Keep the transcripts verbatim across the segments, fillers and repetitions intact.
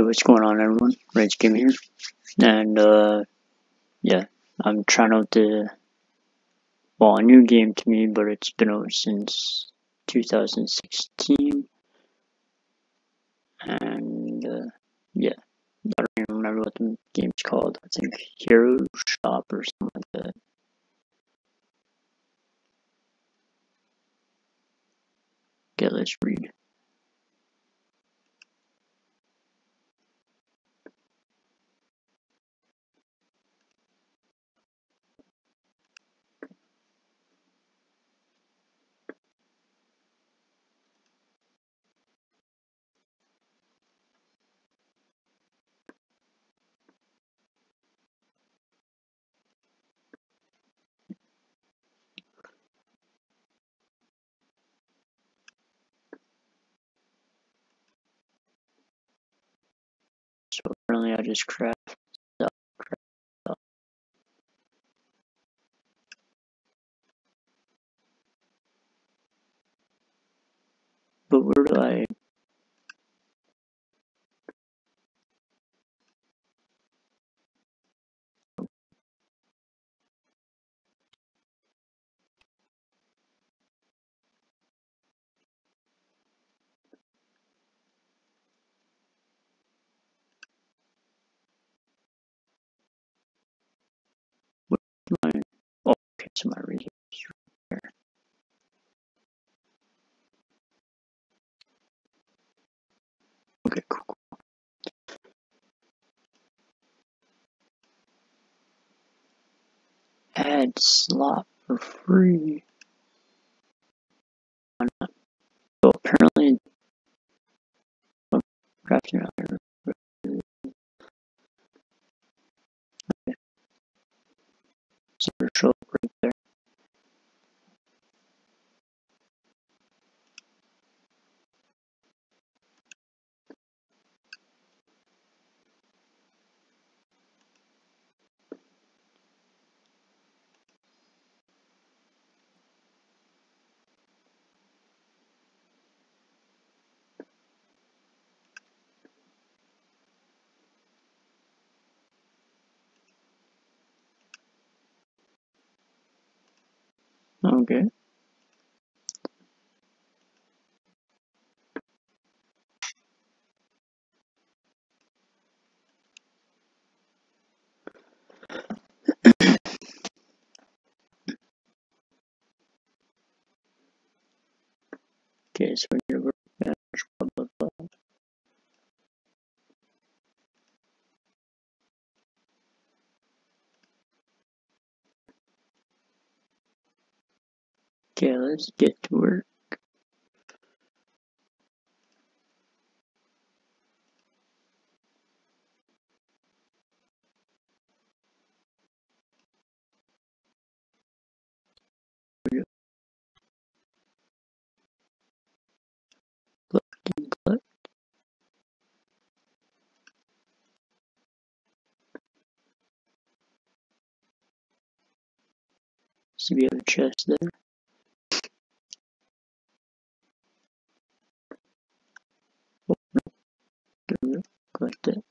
Yo, what's going on, everyone? wrightsgaming here, and uh, yeah, I'm trying out the well, a new game to me, but it's been out since two thousand sixteen, and uh, yeah, I don't even remember what the game's called. I think Hero Shop or something like that. Okay, let's read. So apparently, I just craft stuff. Craft stuff. But where do I? My oh, okay, so my resources right there. Okay, cool. cool. Add slot for free. Why not? So apparently, oh, crafting out here. Okay, so show up right there. Okay. Okay, so your workbench, blah blah blah. Okay, let's get to work. Collect and collect. See, we have a chest there. Oh, no. There we go. Collect it.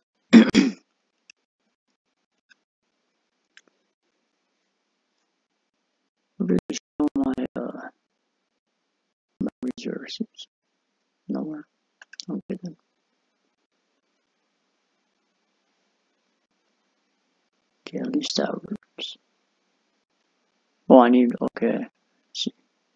Where does it show my uh my resources? Nowhere. Okay then. Okay, at least that works. Oh, I need. Okay. Let's see.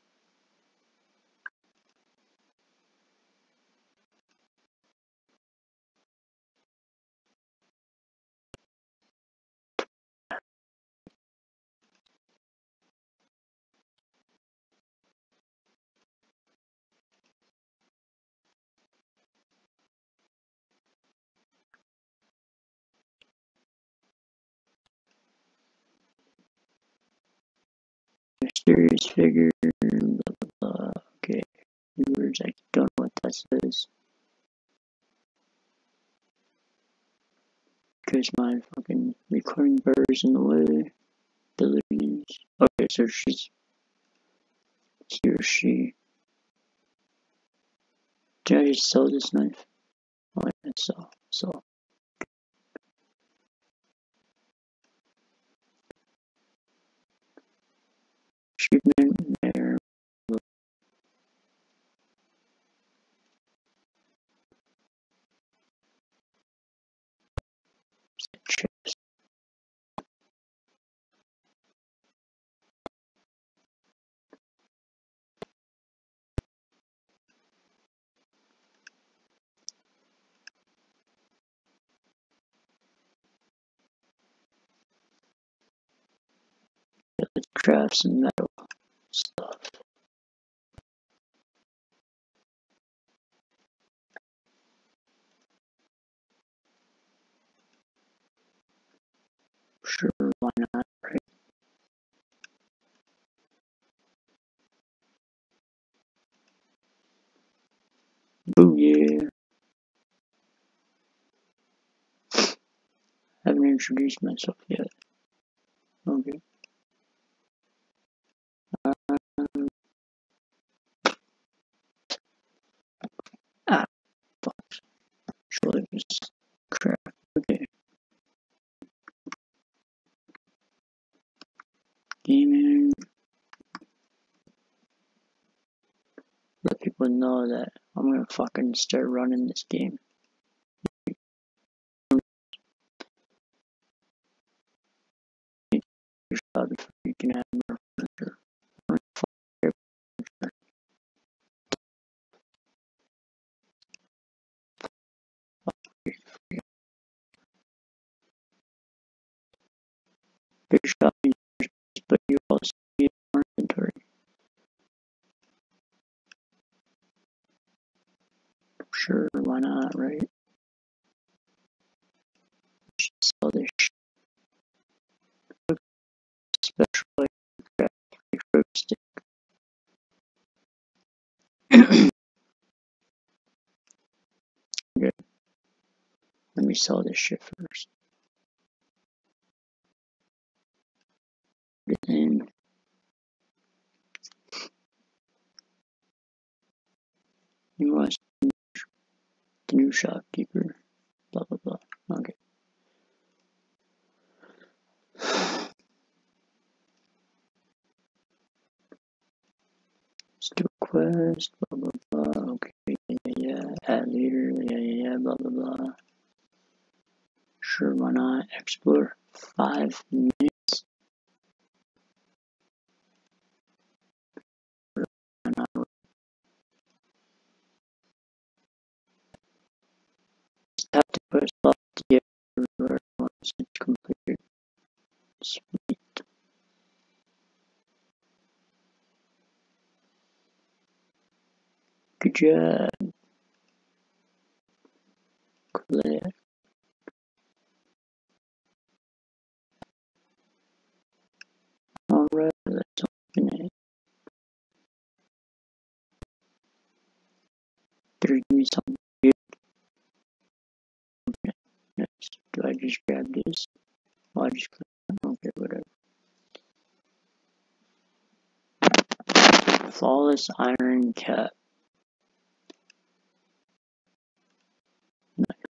Mysterious figure. Blah blah blah. Okay. Words. I don't know what that says. Because my fucking recording bar is in the way. Abilities. Okay, so she's he or she. Did I just sell this knife? Oh, I sell. So achievement there. Chips. Let's craft some metal stuff. Sure, why not, right? Booyah! Haven't introduced myself yet. Okay. Um, ah, fuck. Surely it was crap. Okay. Gaming. Let people know that I'm gonna fucking start running this game. Your job before you can have more furniture. Big shopping, but you also need more inventory. Sure, why not, right? Sell this shit. Special like fruit stick. Good. Let me sell this shit first. Get in. You want the new shopkeeper. Blah blah blah. Okay. Let's do a quest. Blah blah blah. Okay. Yeah yeah yeah. Add leader. Yeah yeah yeah. Blah blah blah. Sure, why not? Explore. Five minutes. Sure, why not? Have to put a slot to get everywhere once it's completed. Sweet. Good job. Click. Alright, let's open it. Better give me something good. Open it. Next. Do I just grab this? Oh, I just click on it. Okay, whatever. Flawless iron cap. Nice.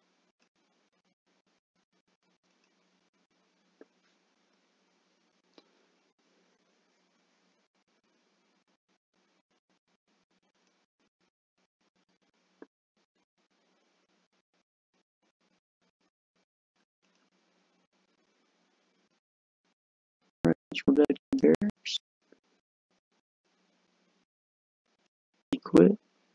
Alright, let's go back to barracks. Equip.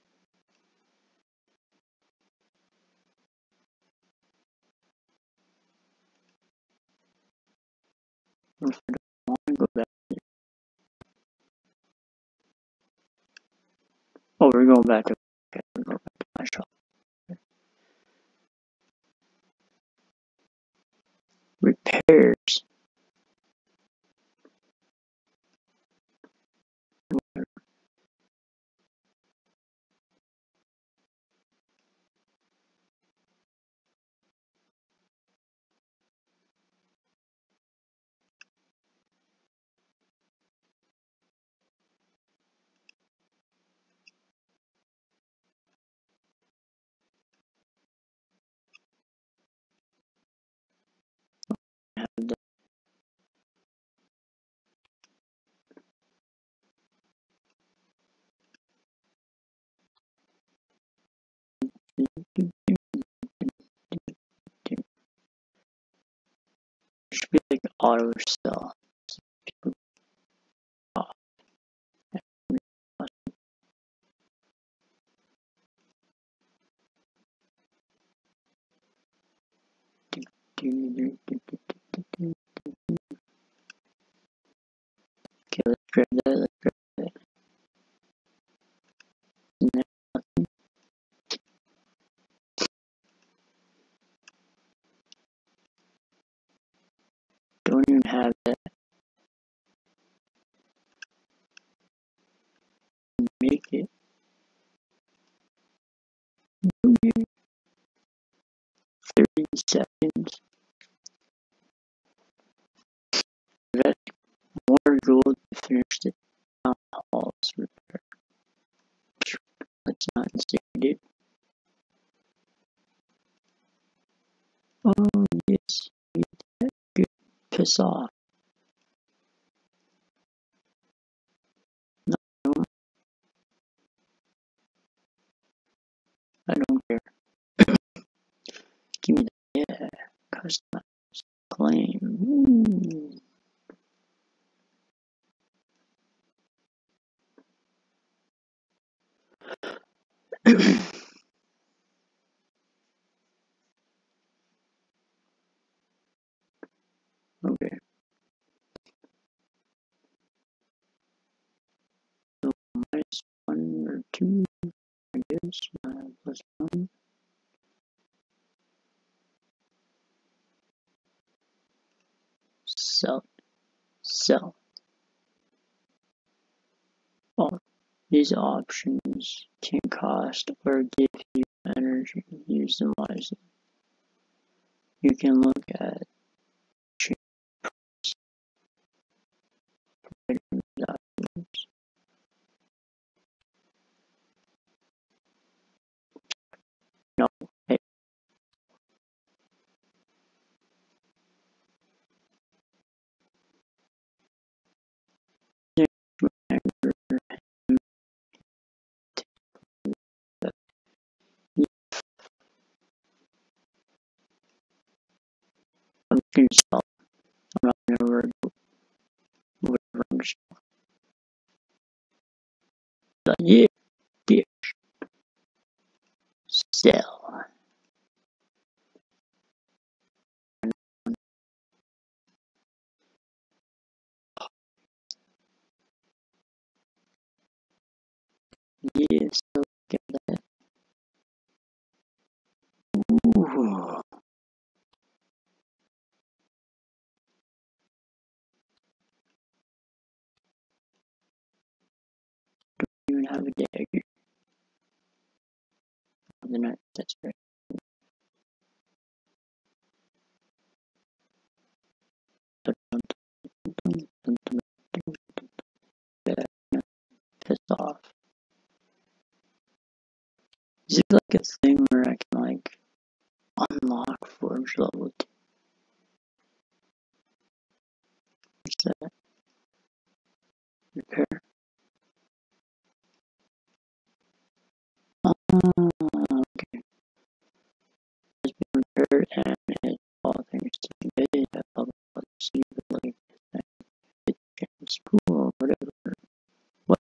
Or if I don't want to go back. Oh, we're going back to, okay, we're going back to my shop. Repairs. auto sell. Okay, let's grab that, let's grab that. Don't even have that. Make it. thirty seconds. That's more gold to finish the town hall's repair. Let's not say we did. Oh, yes. We did. Good. Piss off. No, no, I don't care. Give me that. Yeah. Customize. Claim. Ooh. Okay. So minus one or two, I guess. Uh, plus one. Sell. Sell. All these options can cost or give you energy. Use them wisely. You can look at documents. No, hey. I'm going to sell. I'm not going to word whatever I'm just like, yeah, bitch. Sell. Yeah, so get that. Ooh. Don't even have a dagger. The night, that's right. Piss off. Is it like a thing where I can like unlock Forge level two? What's that? Repair. Ah, okay. It's been repaired and it's all thanks to the data of the see like it's cool, whatever. What?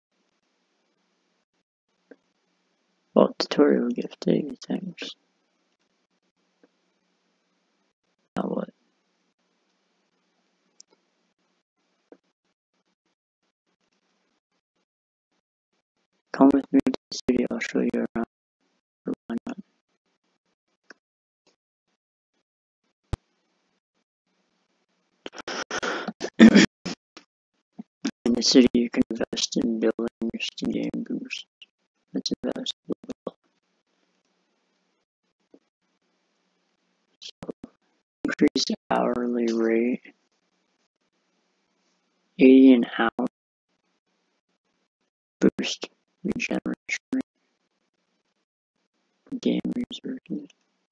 Well, tutorial gift, hey, thanks. Now what? Come with me to the city, I'll show you around. Or why not? In the city, you can invest in building your Steam game boost. Let's invest. So, increase hourly rate. eighty an hour. Boost regeneration rate. Game resources.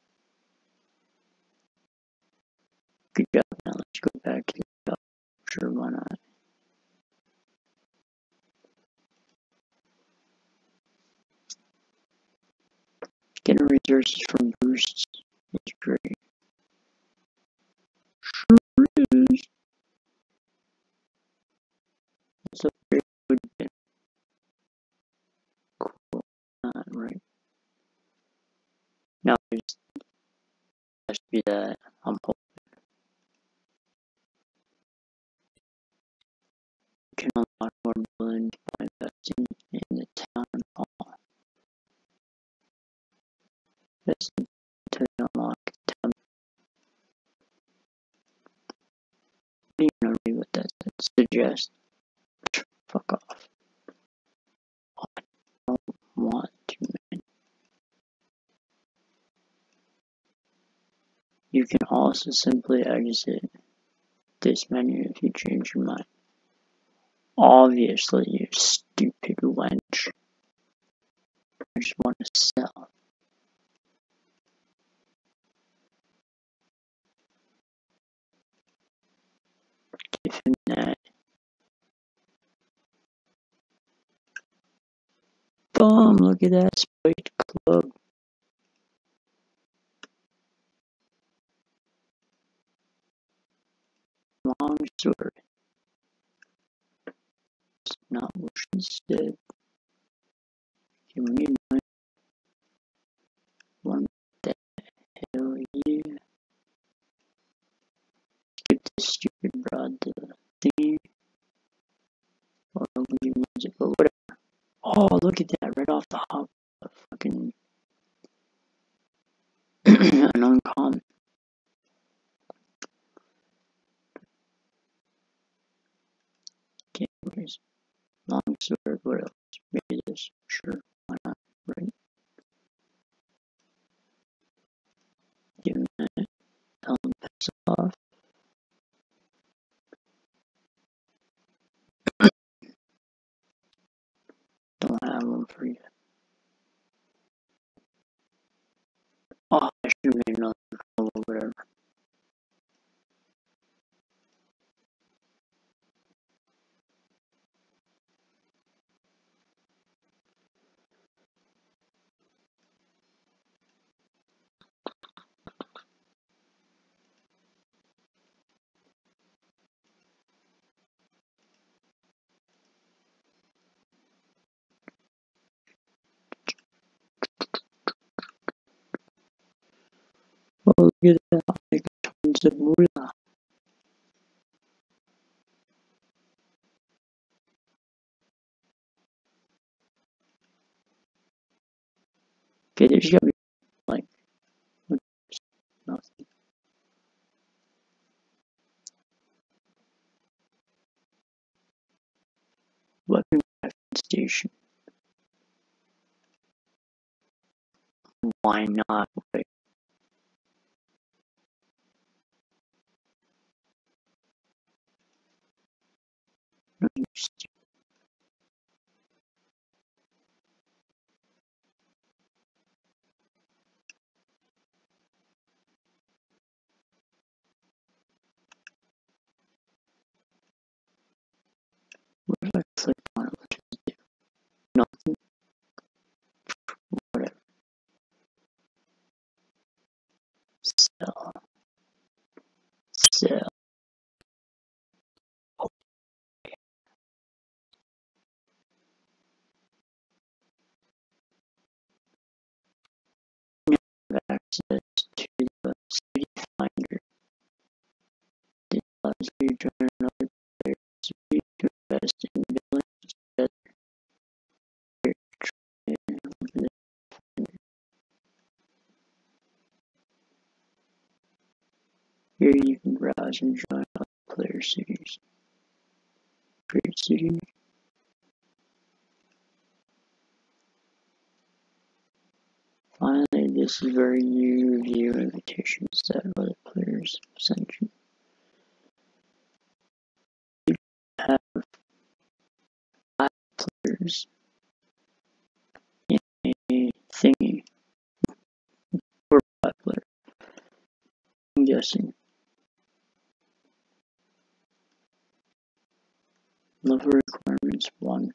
Good job. Now let's go back to the job. Sure, why not? Getting resources from boosts is great. Sure is. right? Now it has to be that I'm hoping you can unlock more buildings by investing in the town hall. This is to unlock town. What do you know read what that suggests? Fuck off. I don't want to, man. You can also simply exit this menu if you change your mind. Obviously, you stupid wench. I just want to sell. Give him that. Boom, look at that spiked club. Long sword. It's not what she said. Give me my one. The hell yeah. Skip this stupid broad the thingy. Or I'll give you music or whatever. Oh, look at that, right off the hop. A fucking an uncommon. Okay, where's long sword? What else? Maybe this. Sure, why not? Right? Give him that. Tell him to piss off. Don't have one for you. Oh, I should have made another call or whatever. Oh, look at that. I'll make tons of moolah. Okay, there's gotta be like nothing. Weapon crafting station. Why not? Wait. No, you stupid. What if I click on it? What does it do? Nothing. Whatever. Sell. Sell. Oh, now I have access to the city finder. This allows you to join another player's city to invest in buildings together. Here you can browse and join other player cities. Create city. Finally, this is where you view invitations that other players sent you. You have five players in a thingy. Or five players. I'm guessing. Level requirements one,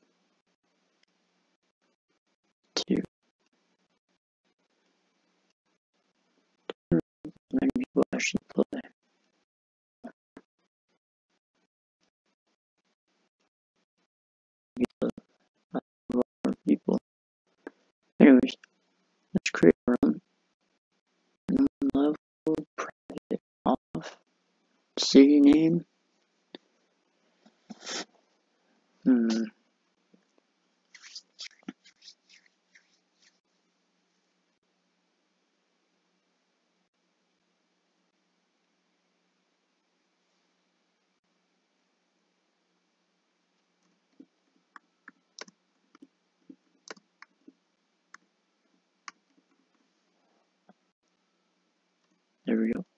two. Many people actually play. A lot more people. Anyways, let's create our own level private off. City name. Hmm. There we go.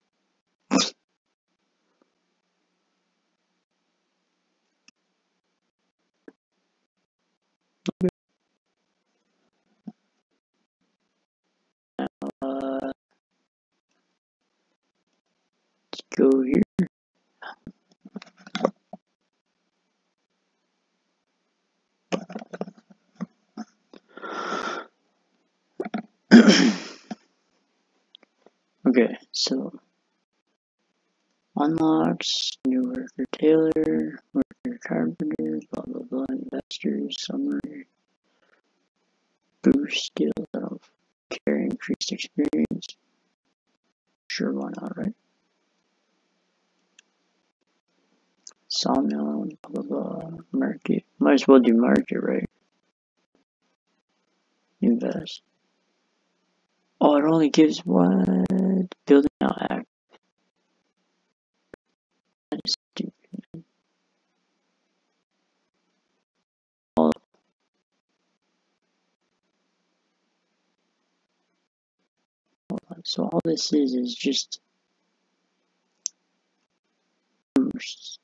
Uh, let's go here. Okay, so unlocks, new worker tailor, worker carpenter, blah blah blah, investors, summary, boost skills, I don't care, increased experience. Sure, why not, right? Sawmill, blah blah blah, market. Might as well do market, right? Invest. Oh, it only gives what? Building now act. That is stupid. All, so all this is is just boosts.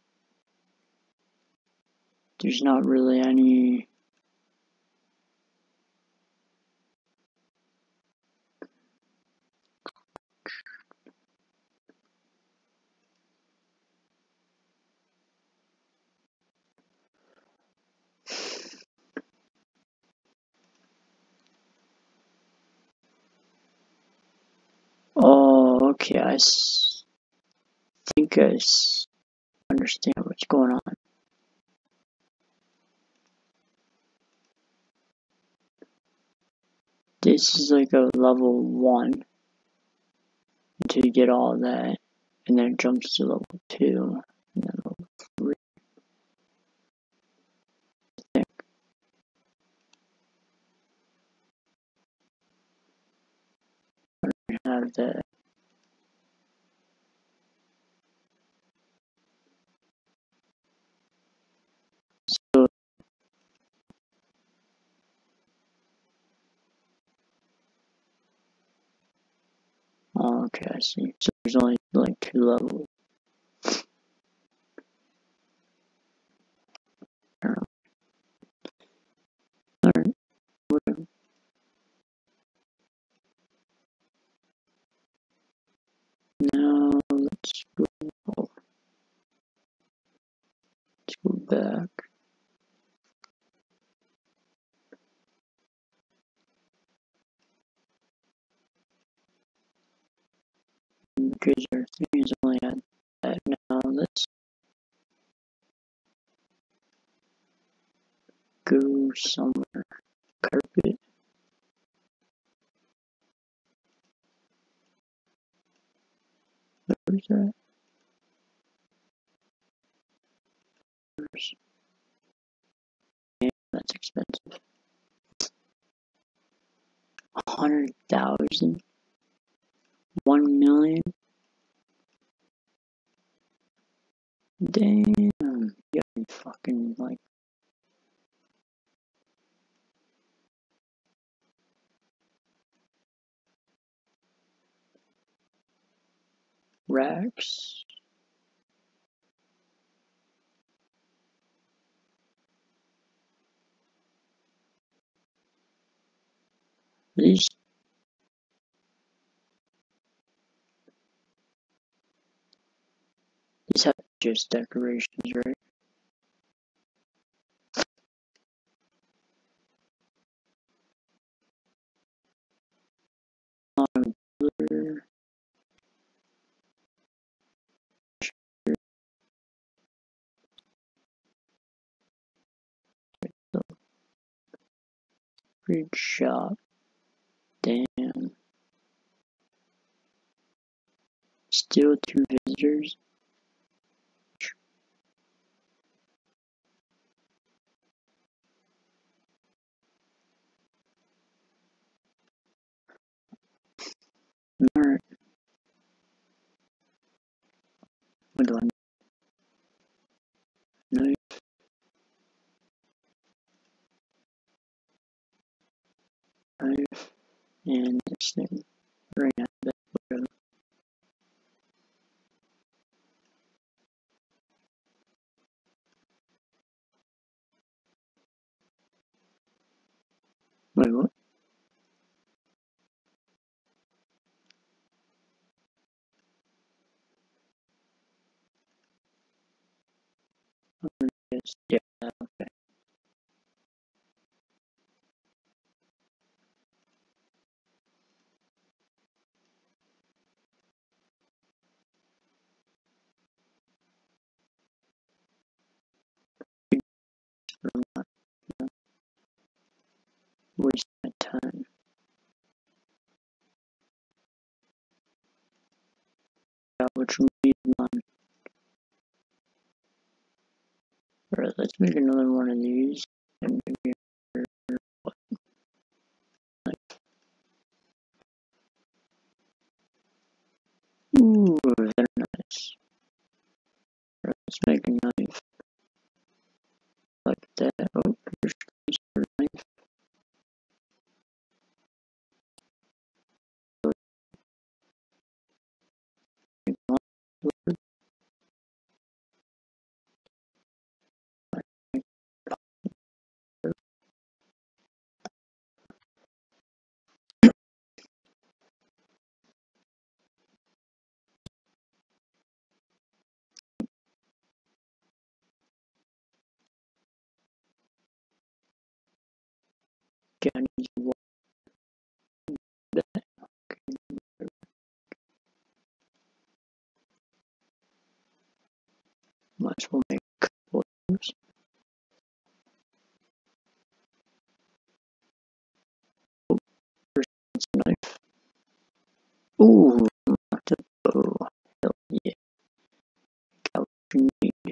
There's not really any. Oh, okay, I s think I s understand what's going on. This is like a level one until you get all that, and then it jumps to level two, and then level three. I think. I don't have that. So, oh, okay, I see. So there's only like two levels. Alright, whatever. Now let's go. Let's go back. Because our thing is only at that now. Let's go somewhere. Carpet. Where's that? Where's... Yeah, that's expensive. A hundred thousand? One million? Damn. You gotta be fucking like. Racks. These. These have just decorations, right? Um, blur. Good shot. Damn. Still two visitors. Alright. What do I need? Knife. Knife. And this thing. Right now, that whatever. Wait, what? Yes, yeah, okay. I'm not, you know, waste my time. Got what you need, man. Alright, let's make another one of these. And maybe what? Like, ooh, very nice. Alright, let's make a knife. Like that. Oh, here's a knife. Okay, I need to walk that. Okay. Might as well make a couple of those. Oh, there's a knife. Ooh, not a bow. Hell yeah. Got what you need.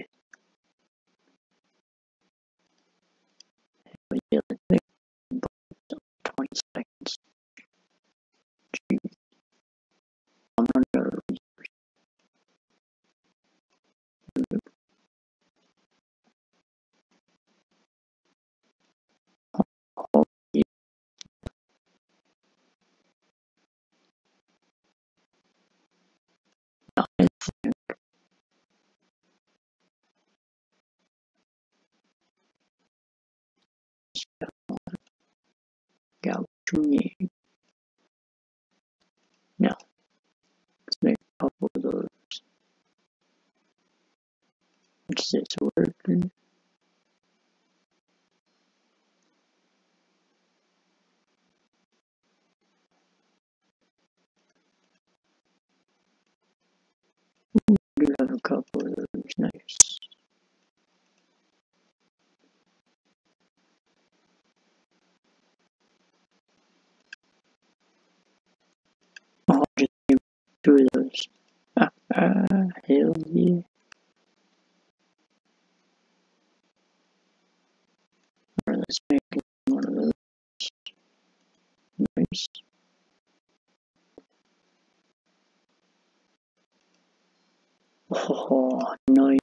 But yeah, let's make a bow. twenty seconds. Jeez, I'm running out of resources. Oh, yeah, nice. Got what you need. Now, let's make a couple of those. What's this working? Ooh, we do have a couple of those. Nice. Oh, I'll just give two of those. Ah, ah, hell yeah. Alright, let's make one of those. Nice. Oh, nice.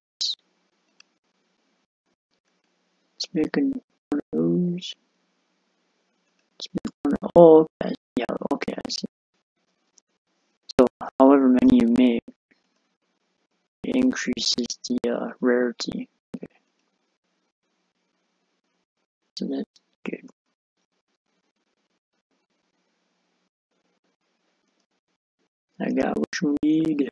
Let's make one of those. Let's make one of, oh, okay. Yeah, okay, I see. So, however many you make, it increases the uh, rarity. Okay. So that's good. I got what you need.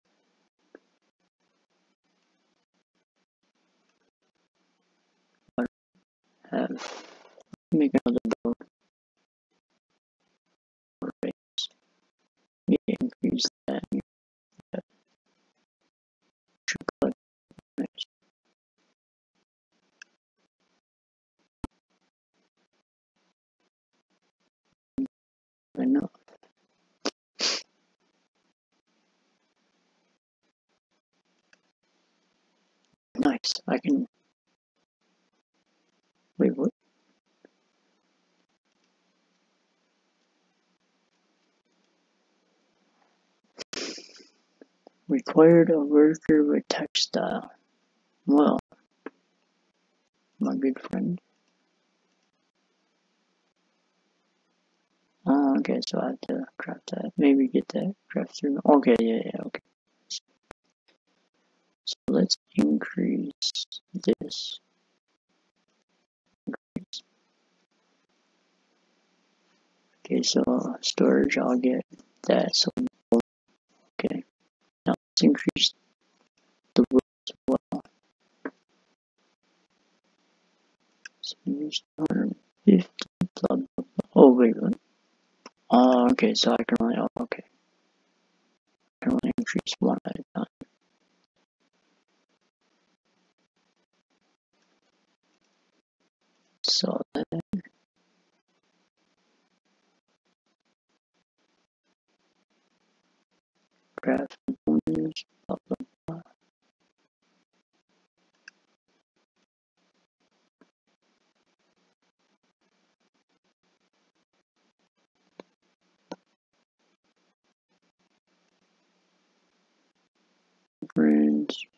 I have, make another bow. Alright. Yeah, increase that. That should collect. Nice. nice. I can. Wait, what? Required a worker with textile. Well, my good friend. Oh, okay, so I have to craft that. Maybe get that craft through. Okay, yeah, yeah, okay. So let's increase this. Okay, so storage, I'll get that. So, okay. Now let's increase the wood as well. So use two hundred fifty, blah, blah, blah. Oh, wait, what? Oh, okay, so I can only, oh, okay. I can only increase one at a time. So then, craft components, blah, blah, blah. Brands,